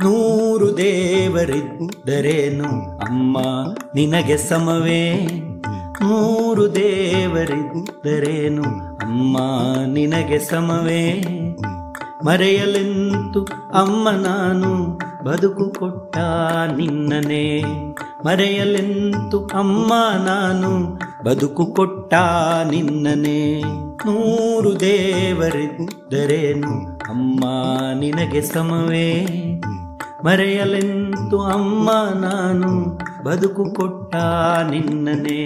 ನೂರು ದೇವರಿದ್ದರೇನು ಅಮ್ಮ ನಿನಗೆ ಸಮವೇ? ನೂರು ದೇವರಿದ್ದರೇನು ಅಮ್ಮ ನಿನಗೆ ಸಮವೇ? ಮರೆಯಲೆಂತು ಅಮ್ಮ ನಾನು ಬದುಕು ಕೊಟ್ಟ ನಿನ್ನನೆ. ಮರೆಯಲೆಂತು ಅಮ್ಮ ನಾನು ಬದುಕು ಕೊಟ್ಟ ನಿನ್ನನೆ. ನೂರು ದೇವರಿದ್ದರೇನು ಅಮ್ಮ ನಿನಗೆ ಸಮವೇ? ಮರೆಯಲೆಂತು ಅಮ್ಮ ನಾನು ಬದುಕು ಕೊಟ್ಟ ನಿನ್ನನೆ.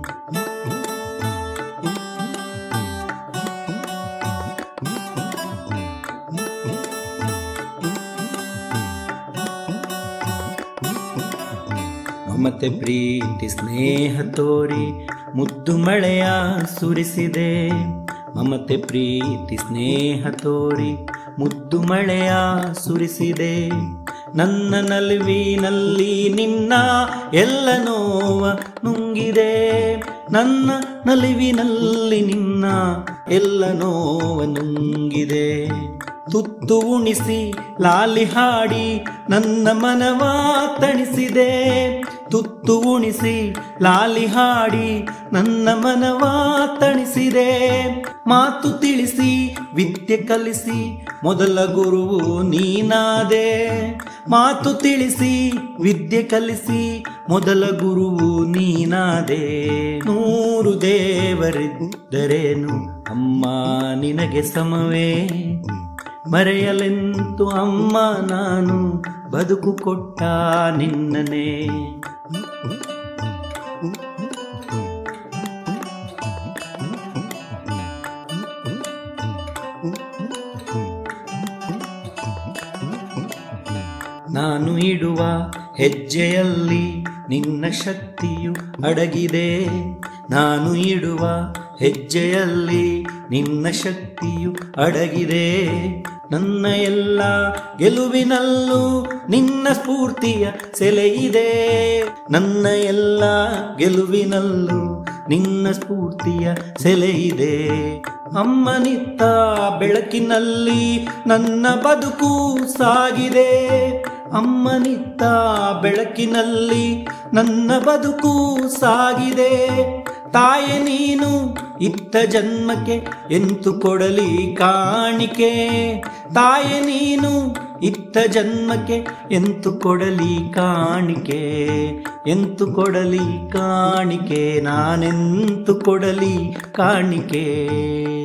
ಮಮತೆ ಪ್ರೀತಿ ಸ್ನೇಹ ತೋರಿ ಮುದ್ದು ಮಳೆಯ ಸುರಿಸಿದೆ. ಮಮತೆ ಪ್ರೀತಿ ಸ್ನೇಹ ತೋರಿ ಮುದ್ದು ಮಳೆಯ ಸುರಿಸಿದೆ. ನನ್ನ ನಲಿವಿನಲ್ಲಿ ನಿನ್ನ ಎಲ್ಲ ನೋವ ನುಂಗಿದೆ. ನನ್ನ ನಲಿವಿನಲ್ಲಿ ನಿನ್ನ ಎಲ್ಲ ನೋವ ನುಂಗಿದೆ. ತುತ್ತು ಉಣಿಸಿ ಲಾಲಿ ಹಾಡಿ ನನ್ನ ಮನವ ತಣಿಸಿದೆ. ತುತ್ತು ಉಣಿಸಿ ಲಾಲಿ ಹಾಡಿ ನನ್ನ ಮನವ ತಣಿಸಿದೆ. ಮಾತು ತಿಳಿಸಿ ವಿದ್ಯೆ ಕಲಿಸಿ ಮೊದಲ ಗುರುವು ನೀನಾದೆ. ಮಾತು ತಿಳಿಸಿ ವಿದ್ಯೆ ಕಲಿಸಿ ಮೊದಲ ಗುರುವು ನೀನಾದೆ. ನೂರು ದೇವರಿದ್ದರೇನು ಅಮ್ಮ ನಿನಗೆ ಸಮವೇ? ಮರೆಯಲೆಂತು ಅಮ್ಮ ನಾನು ಬದುಕು ಕೊಟ್ಟ ನಿನ್ನನೆ. ನಾನು ಇಡುವ ಹೆಜ್ಜೆಯಲ್ಲಿ ನಿನ್ನ ಶಕ್ತಿಯು ಅಡಗಿದೆ. ನಾನು ಇಡುವ ಹೆಜ್ಜೆಯಲ್ಲಿ ನಿನ್ನ ಶಕ್ತಿಯು ಅಡಗಿದೆ. ನನ್ನ ಎಲ್ಲ ಗೆಲುವಿನಲ್ಲೂ ನಿನ್ನ ಸ್ಫೂರ್ತಿಯ ಸೆಲೆಯಿದೆ. ನನ್ನ ಎಲ್ಲ ಗೆಲುವಿನಲ್ಲೂ ನಿನ್ನ ಸ್ಫೂರ್ತಿಯ ಸೆಲೆಯಿದೆ. ಅಮ್ಮನಿತ್ತ ಬೆಳಕಿನಲ್ಲಿ ನನ್ನ ಬದುಕು ಸಾಗಿದೆ. ಅಮ್ಮನಿತ್ತ ಬೆಳಕಿನಲ್ಲಿ ನನ್ನ ಬದುಕು ಸಾಗಿದೆ. ತಾಯೆ ನೀನು ಇತ್ತ ಜನ್ಮಕ್ಕೆ ಎಂತು ಕೊಡಲಿ ಕಾಣಿಕೆ. ತಾಯೆ ನೀನು ಇತ್ತ ಜನ್ಮಕ್ಕೆ ಎಂತು ಕೊಡಲಿ ಕಾಣಿಕೆ. ಎಂತು ಕೊಡಲಿ ಕಾಣಿಕೆ, ನಾನೆಂತು ಕೊಡಲಿ ಕಾಣಿಕೆ.